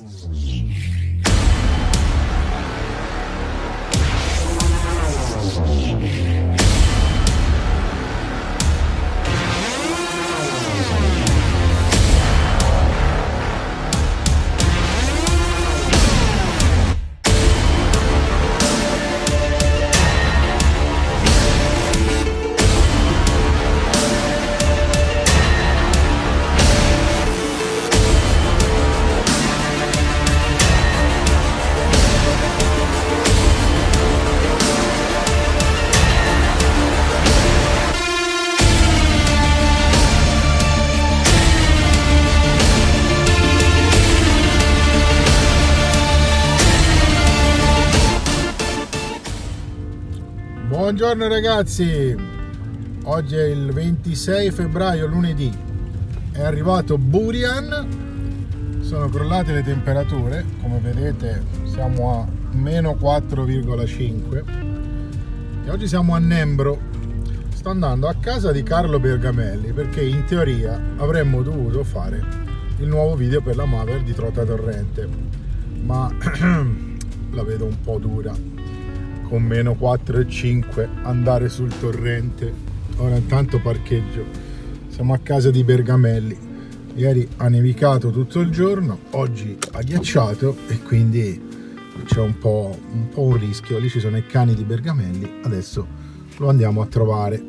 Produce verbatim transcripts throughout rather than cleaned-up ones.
Buongiorno ragazzi, oggi è il ventisei febbraio, lunedì, è arrivato Burian, sono crollate le temperature, come vedete siamo a meno quattro virgola cinque e oggi siamo a Nembro. Sto andando a casa di Carlo Bergamelli perché in teoria avremmo dovuto fare il nuovo video per la Maverick di Trota Torrente, ma la vedo un po' dura. Con meno quattro virgola cinque andare sul torrente. Ora intanto parcheggio, siamo a casa di Bergamelli. Ieri ha nevicato tutto il giorno, oggi ha ghiacciato e quindi c'è un po', un po' un rischio. Lì ci sono i cani di Bergamelli, adesso lo andiamo a trovare.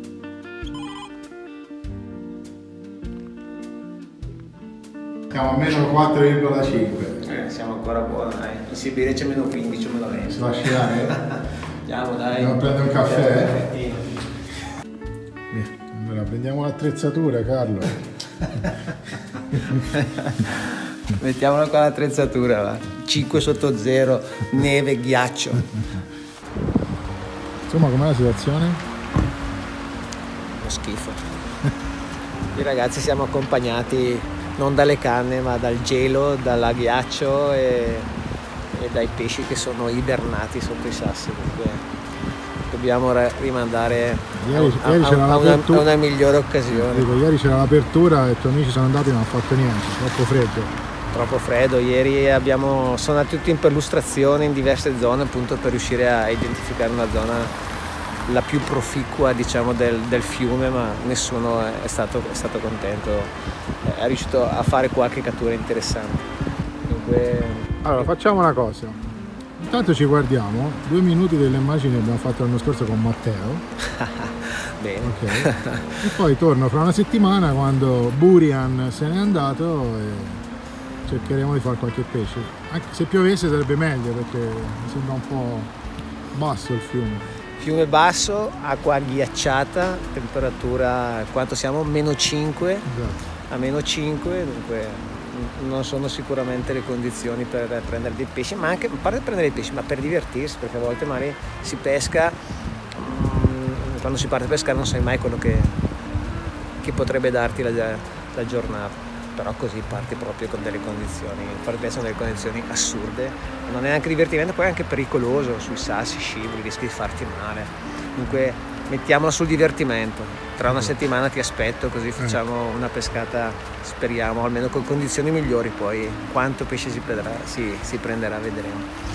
Siamo a meno quattro virgola cinque. Eh, siamo ancora buoni, dai. In Siberia c'è meno quindici, meno venti. Si lascia andare? Andiamo, dai. Andiamo a prendere un caffè? Via. Allora, prendiamo l'attrezzatura, Carlo. Mettiamola qua l'attrezzatura, va. cinque sotto zero, neve, ghiaccio. Insomma, com'è la situazione? Uno schifo. I ragazzi siamo accompagnati non dalle canne, ma dal gelo, dal ghiaccio e... e dai pesci che sono ibernati sotto i sassi, perché dobbiamo rimandare ieri, a, ieri a, a, una, a una migliore occasione. Dico, ieri c'era l'apertura e i tuoi amici sono andati e non hanno fatto niente, troppo freddo. Troppo freddo, ieri abbiamo, sono andati tutti in perlustrazione in diverse zone appunto per riuscire a identificare una zona la più proficua, diciamo, del, del fiume, ma nessuno è stato, è stato contento, è riuscito a fare qualche cattura interessante. Dunque, allora facciamo una cosa, intanto ci guardiamo due minuti delle immagini che abbiamo fatto l'anno scorso con Matteo. Bene. Okay. E poi torno fra una settimana quando Burian se n'è andato e cercheremo di fare qualche pesce. Anche se piovesse sarebbe meglio perché mi sembra un po' basso il fiume. Fiume basso, acqua ghiacciata, temperatura quanto siamo? meno cinque. Esatto. A meno cinque, dunque non sono sicuramente le condizioni per prendere dei pesci, ma anche, a parte prendere dei pesci, ma per divertirsi, perché a volte magari si pesca, mh, quando si parte a pescare non sai mai quello che, che potrebbe darti la, la giornata, però così parti proprio con delle condizioni, sono delle condizioni assurde, non è neanche divertimento, poi è anche pericoloso, sui sassi scivoli, rischi di farti male, dunque mettiamola sul divertimento. Tra una settimana ti aspetto, così facciamo una pescata, speriamo, almeno con condizioni migliori, poi quanto pesce si prenderà, si, si prenderà vedremo.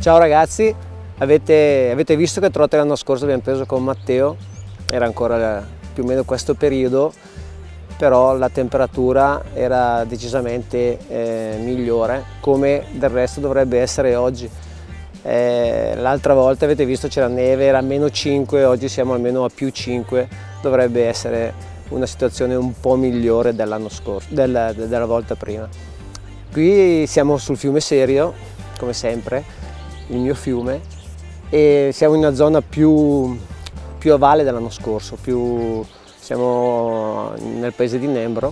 Ciao ragazzi, avete, avete visto che trote l'anno scorso abbiamo preso con Matteo, era ancora più o meno questo periodo, però la temperatura era decisamente eh, migliore, come del resto dovrebbe essere oggi. Eh, l'altra volta avete visto c'era neve, era a meno cinque, oggi siamo almeno a più cinque, dovrebbe essere una situazione un po' migliore dell'anno scorso, della, della volta prima. Qui siamo sul fiume Serio, come sempre, il mio fiume, e siamo in una zona più, più a valle dell'anno scorso, più, siamo nel paese di Nembro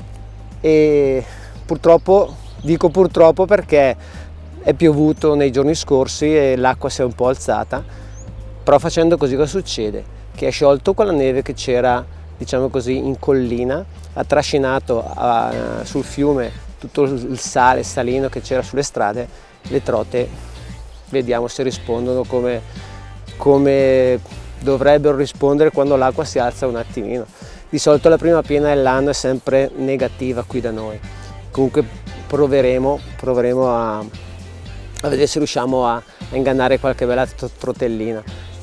e purtroppo, dico purtroppo perché è piovuto nei giorni scorsi e l'acqua si è un po' alzata, però facendo così cosa succede? Che è sciolto quella neve che c'era, diciamo così, in collina, ha trascinato a, sul fiume tutto il sale, il salino che c'era sulle strade, le trote vediamo se rispondono come, come dovrebbero rispondere quando l'acqua si alza un attimino. Di solito la prima piena dell'anno è sempre negativa qui da noi, comunque proveremo, proveremo a, a vedere se riusciamo a, a ingannare qualche bella trotellina.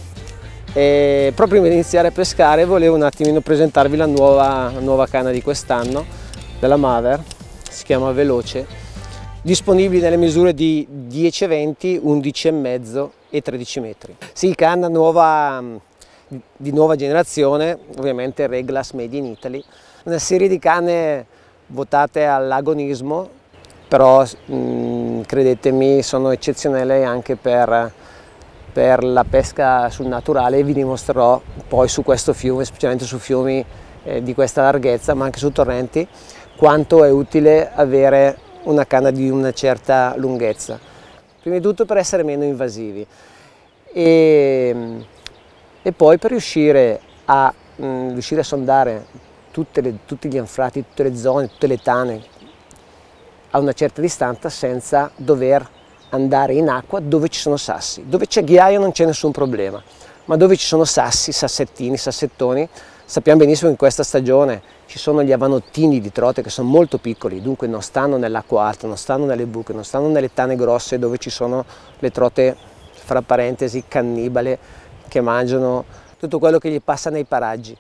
E proprio prima di iniziare a pescare volevo un attimino presentarvi la nuova, la nuova canna di quest'anno della Maver, si chiama Veloce, disponibili nelle misure di dieci e venti, undici e mezzo e tredici metri. Sì, canna nuova, di nuova generazione, ovviamente Reglas Made in Italy, una serie di canne votate all'agonismo, però mh, credetemi sono eccezionali anche per, per la pesca sul naturale, e vi dimostrerò poi su questo fiume, specialmente su fiumi eh, di questa larghezza, ma anche su torrenti, quanto è utile avere una canna di una certa lunghezza. Prima di tutto per essere meno invasivi e, e poi per riuscire a, mh, riuscire a sondare tutte le, tutti gli anfratti, tutte le zone, tutte le tane a una certa distanza senza dover andare in acqua dove ci sono sassi. Dove c'è ghiaia non c'è nessun problema, ma dove ci sono sassi, sassettini, sassettoni, sappiamo benissimo che in questa stagione ci sono gli avanottini di trote che sono molto piccoli, dunque non stanno nell'acqua alta, non stanno nelle buche, non stanno nelle tane grosse dove ci sono le trote, fra parentesi, cannibale, che mangiano tutto quello che gli passa nei paraggi.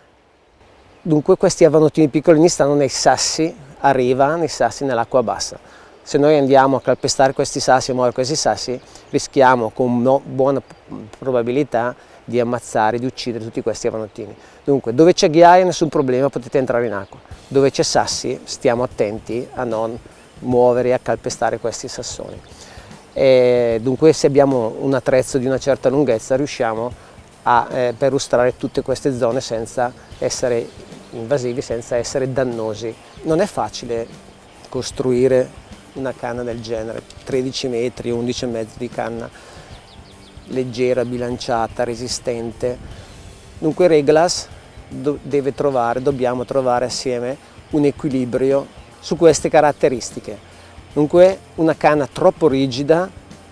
Dunque questi avanottini piccolini stanno nei sassi a riva, nei sassi nell'acqua bassa. Se noi andiamo a calpestare questi sassi, a muovere questi sassi, rischiamo con no, buona probabilità di ammazzare, di uccidere tutti questi avanottini. Dunque, dove c'è ghiaia nessun problema, potete entrare in acqua. Dove c'è sassi, stiamo attenti a non muovere e a calpestare questi sassoni. E dunque, se abbiamo un attrezzo di una certa lunghezza, riusciamo a eh, perlustrare tutte queste zone senza essere invasivi, senza essere dannosi. Non è facile costruire una canna del genere, tredici metri, undici e mezzo di canna, leggera, bilanciata, resistente. Dunque Reglas do deve trovare, dobbiamo trovare assieme un equilibrio su queste caratteristiche. Dunque una canna troppo rigida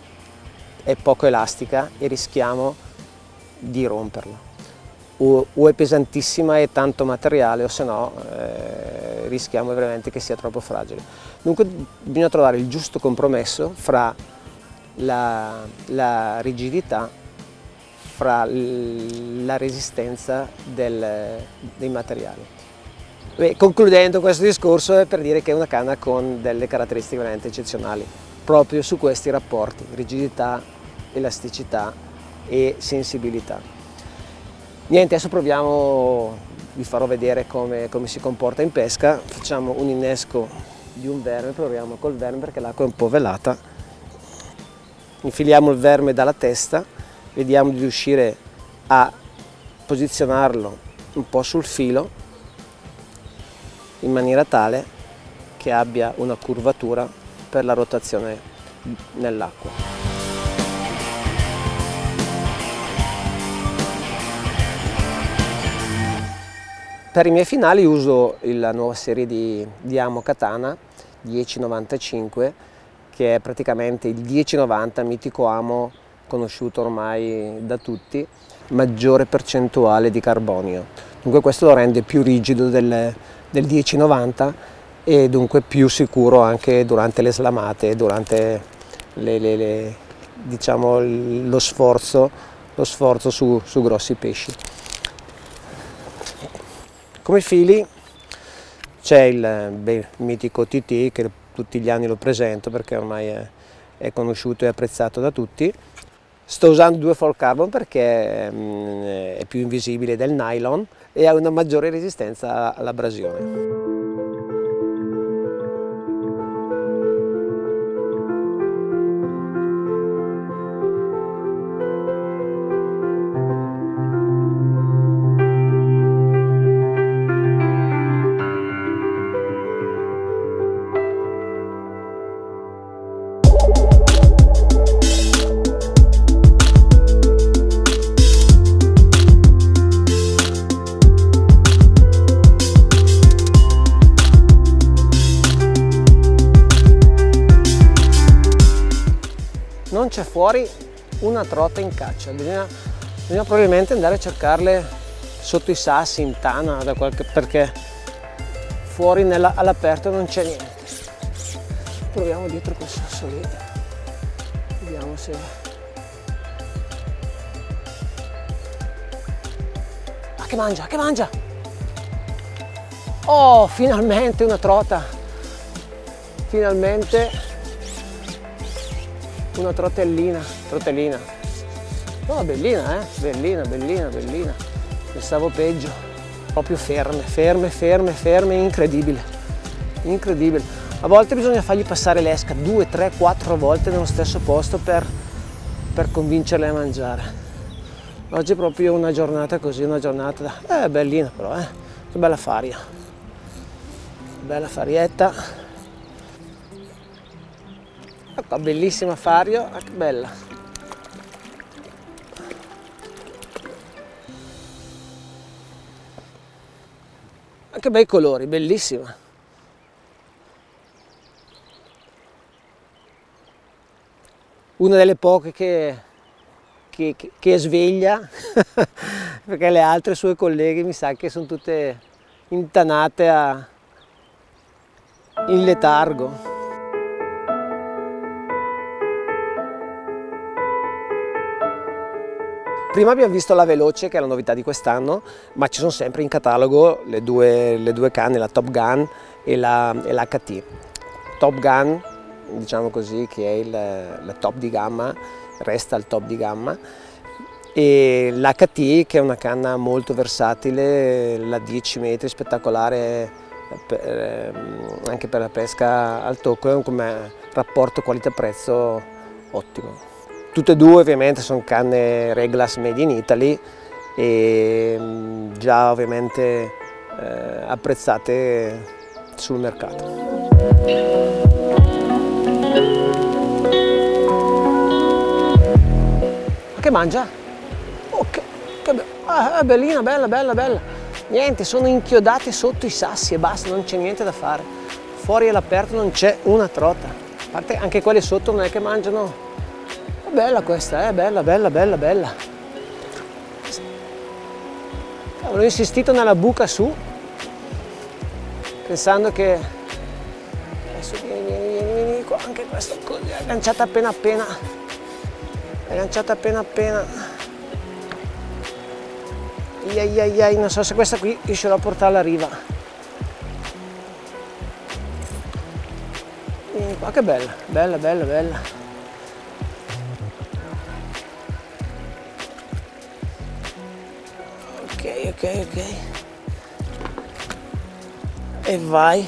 è poco elastica e rischiamo di romperla. O, o è pesantissima e tanto materiale, o se no eh, rischiamo veramente che sia troppo fragile. Dunque bisogna trovare il giusto compromesso fra la, la rigidità, fra la resistenza del, dei materiali. Beh, concludendo questo discorso è per dire che è una canna con delle caratteristiche veramente eccezionali, proprio su questi rapporti, rigidità, elasticità e sensibilità. Niente, adesso proviamo, vi farò vedere come, come si comporta in pesca. Facciamo un innesco di un verme, proviamo col verme perché l'acqua è un po' velata. Infiliamo il verme dalla testa, vediamo di riuscire a posizionarlo un po' sul filo in maniera tale che abbia una curvatura per la rotazione nell'acqua. Per i miei finali uso la nuova serie di, di Amo Katana dieci novantacinque, che è praticamente il dieci novanta, mitico amo conosciuto ormai da tutti, maggiore percentuale di carbonio. Dunque questo lo rende più rigido del, del dieci novanta e dunque più sicuro anche durante le slamate, durante le, le, le, diciamo, lo sforzo, lo sforzo su, su grossi pesci. Come fili c'è il, beh, il mitico T T, che tutti gli anni lo presento perché ormai è, è conosciuto e apprezzato da tutti. Sto usando due Fall Carbon perché mh, è più invisibile del nylon e ha una maggiore resistenza all'abrasione. Non c'è fuori una trota in caccia, bisogna, bisogna probabilmente andare a cercarle sotto i sassi, in tana, da qualche, perché fuori all'aperto non c'è niente. Proviamo dietro quel sasso lì, vediamo se... Ah, che mangia, che mangia! Oh, finalmente una trota! Finalmente... una trotellina, trotellina, no, bellina, eh, bellina, bellina, bellina, pensavo peggio, proprio ferme, ferme, ferme, ferme, incredibile, incredibile. A volte bisogna fargli passare l'esca due, tre, quattro volte nello stesso posto per, per convincerle a mangiare. Oggi è proprio una giornata così, una giornata, eh, bellina però, eh, che bella faria, bella farietta. Ecco, bellissima fario, ah, che bella. Anche bei colori, bellissima. Una delle poche che, che, che, che sveglia, perché le altre sue colleghe mi sa che sono tutte intanate a, in letargo. Prima abbiamo visto la Veloce, che è la novità di quest'anno, ma ci sono sempre in catalogo le due, le due canne, la Top Gun e l'H T. Top Gun, diciamo così, che è il, la top di gamma, resta il top di gamma, e l'H T, che è una canna molto versatile, la dieci metri, spettacolare per, anche per la pesca al tocco, come rapporto qualità-prezzo ottimo. Tutte e due ovviamente sono canne Reglas Made in Italy e già ovviamente eh, apprezzate sul mercato. Che mangia? Oh, che, che be ah, è bellina, bella, bella, bella. Niente, sono inchiodate sotto i sassi e basta, non c'è niente da fare. Fuori all'aperto non c'è una trota. A parte anche quelle sotto non è che mangiano. Bella questa, eh? Bella, bella, bella, bella. Ho insistito nella buca su, pensando che... Adesso vieni, vieni, vieni, vieni qua, anche questa così, è agganciata appena appena. È agganciata appena appena. Iai, iai, iai, non so se questa qui riuscirò a portarla a riva. Vieni qua, che bella, bella, bella, bella. Ok, ok, ok. E vai.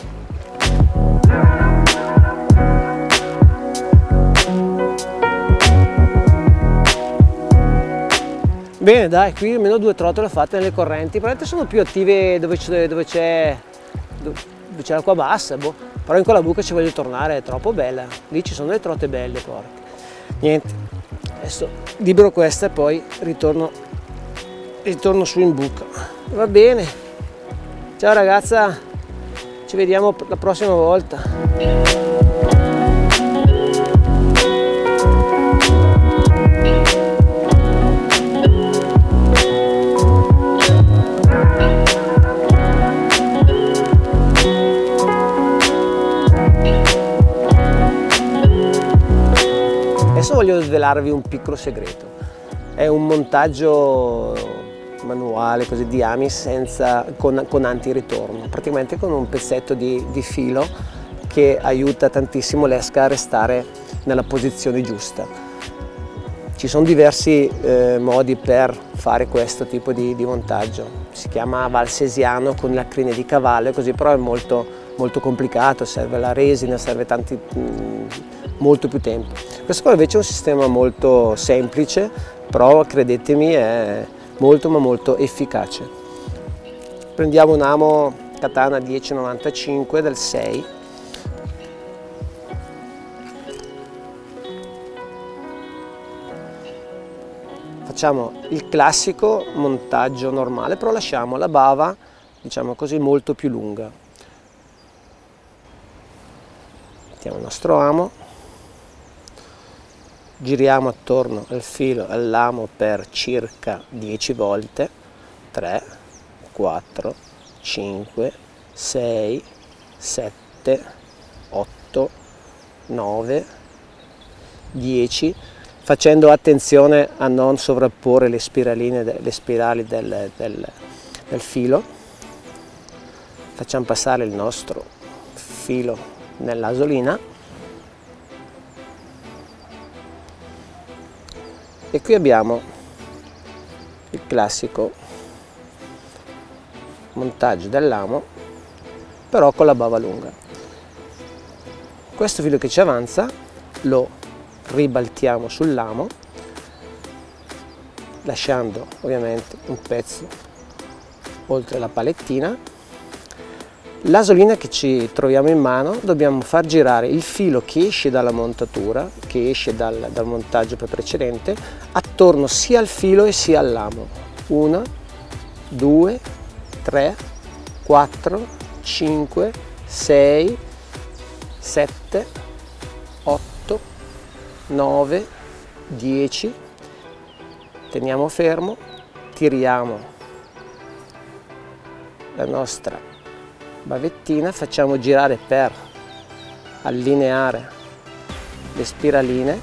Bene, dai, qui almeno due trotole fatte nelle correnti. Probabilmente sono più attive dove c'è dove c'è dove c'è l'acqua bassa, boh. Però in quella buca ci voglio tornare, è troppo bella. Lì ci sono delle trote belle, porca. Niente, adesso libero questa e poi ritorno ritorno su in buca. Va bene, ciao ragazza, ci vediamo la prossima volta. Adesso voglio svelarvi un piccolo segreto. È un montaggio manuale così di ami senza, con, con anti-ritorno, praticamente con un pezzetto di, di filo che aiuta tantissimo l'esca a restare nella posizione giusta. Ci sono diversi eh, modi per fare questo tipo di, di montaggio, si chiama valsesiano con la crina di cavallo, così, però è molto, molto complicato, serve la resina, serve tanti, mh, molto più tempo. Questo qua invece è un sistema molto semplice, però credetemi è molto ma molto efficace. Prendiamo un amo katana dieci novantacinque del sei, facciamo il classico montaggio normale, però lasciamo la bava, diciamo così, molto più lunga. Mettiamo il nostro amo, giriamo attorno al filo e all'amo per circa dieci volte, tre, quattro, cinque, sei, sette, otto, nove, dieci, facendo attenzione a non sovrapporre le spiraline, le spirali del, del, del filo. Facciamo passare il nostro filo nell'asolina e qui abbiamo il classico montaggio dell'amo, però con la bava lunga. Questo filo che ci avanza lo ribaltiamo sull'amo, lasciando ovviamente un pezzo oltre la palettina. L'asolina che ci troviamo in mano dobbiamo far girare il filo che esce dalla montatura, che esce dal, dal montaggio precedente, attorno sia al filo e sia all'amo. uno, due, tre, quattro, cinque, sei, sette, otto, nove, dieci, teniamo fermo, tiriamo la nostra bavettina, facciamo girare per allineare le spiraline,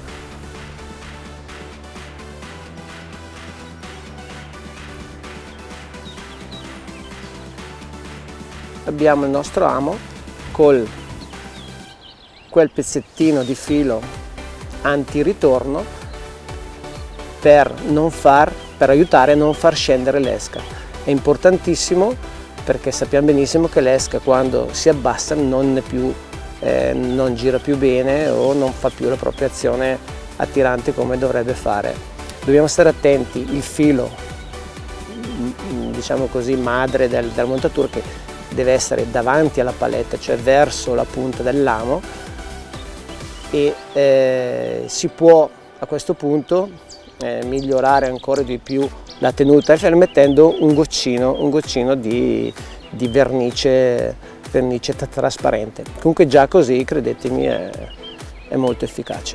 abbiamo il nostro amo col quel pezzettino di filo anti-ritorno per, non far, per aiutare a non far scendere l'esca. È importantissimo perché sappiamo benissimo che l'esca quando si abbassa non, è più, eh, non gira più bene o non fa più la propria azione attirante come dovrebbe fare. Dobbiamo stare attenti, il filo, diciamo così, madre del, della montatura, che deve essere davanti alla paletta, cioè verso la punta dell'amo, e eh, si può a questo punto eh, migliorare ancora di più la tenuta mettendo un goccino, un goccino di, di vernice, vernice trasparente. Comunque già così, credetemi, è, è molto efficace.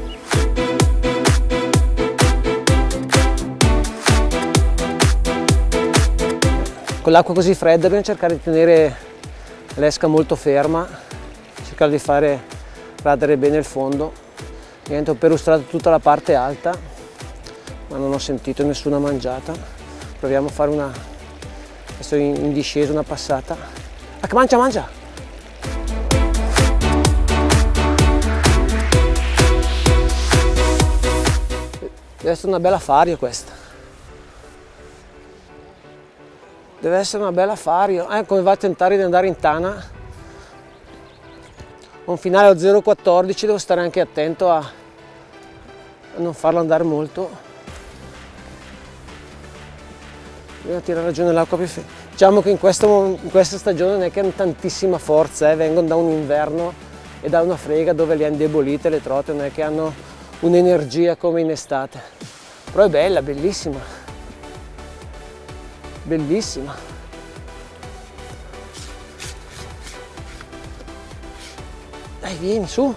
Con l'acqua così fredda dobbiamo cercare di tenere l'esca molto ferma, cercare di fare radere bene il fondo. Niente, ho perlustrato tutta la parte alta, ma non ho sentito nessuna mangiata. Proviamo a fare una, adesso in, in discesa, una passata. Ah, che mangia, mangia! Deve essere una bella fario questa. Deve essere una bella fario. Eh, come va a tentare di andare in tana? Un finale a zero virgola quattordici, devo stare anche attento a, a non farlo andare molto. Bisogna tirare giù nell'acqua più fredda. Diciamo che in, questo, in questa stagione non è che hanno tantissima forza, eh. Vengono da un inverno e da una frega dove le ha indebolite le trote, non è che hanno un'energia come in estate. Però è bella, bellissima. Bellissima. Dai, vieni su.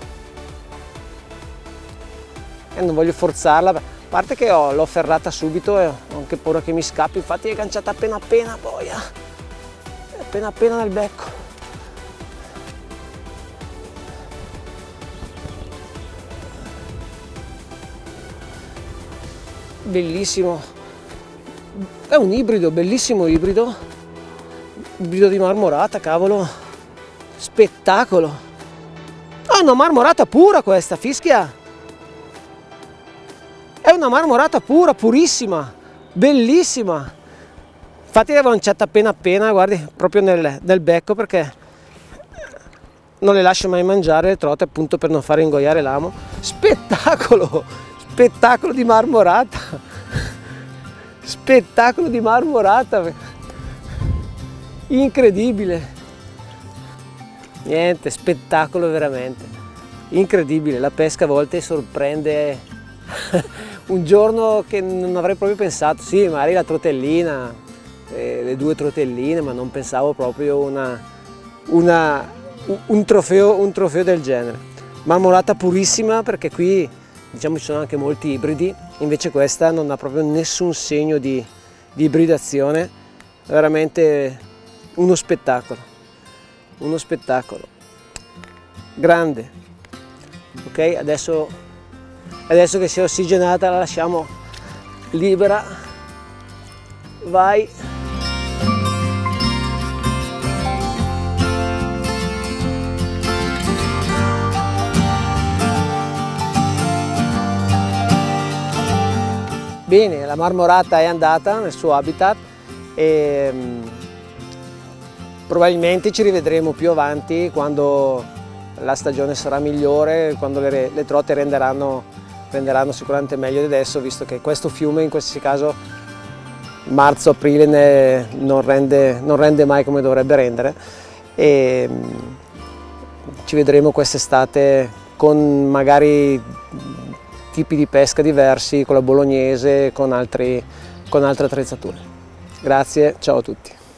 E non voglio forzarla, a parte che l'ho ferrata subito e ho anche paura che mi scappi, infatti è agganciata appena appena poi, eh. appena appena nel becco. bellissimo, è un ibrido, bellissimo ibrido, ibrido di marmorata, cavolo, spettacolo. È una marmorata pura questa, fischia, è una marmorata pura, purissima, bellissima. Infatti l'avevo lanciata appena appena, guardi, proprio nel, nel becco, perché non le lascio mai mangiare le trote, appunto per non fare ingoiare l'amo. Spettacolo, spettacolo di marmorata, spettacolo di marmorata, incredibile, niente, spettacolo veramente, incredibile. La pesca a volte sorprende, un giorno che non avrei proprio pensato, sì, magari la trotellina, eh, le due trotelline, ma non pensavo proprio una, una Un trofeo, un trofeo del genere. Marmorata purissima, perché qui diciamo ci sono anche molti ibridi, invece questa non ha proprio nessun segno di, di ibridazione, veramente uno spettacolo, uno spettacolo, grande. Ok, adesso, adesso che si è ossigenata la lasciamo libera, vai. Bene, la marmorata è andata nel suo habitat e mh, probabilmente ci rivedremo più avanti, quando la stagione sarà migliore, quando le, le trote renderanno, renderanno sicuramente meglio di adesso, visto che questo fiume in qualsiasi caso marzo-aprile non rende, non rende mai come dovrebbe rendere, e mh, ci vedremo quest'estate con magari tipi di pesca diversi, con la bolognese, con, altri, con altre attrezzature. Grazie, ciao a tutti.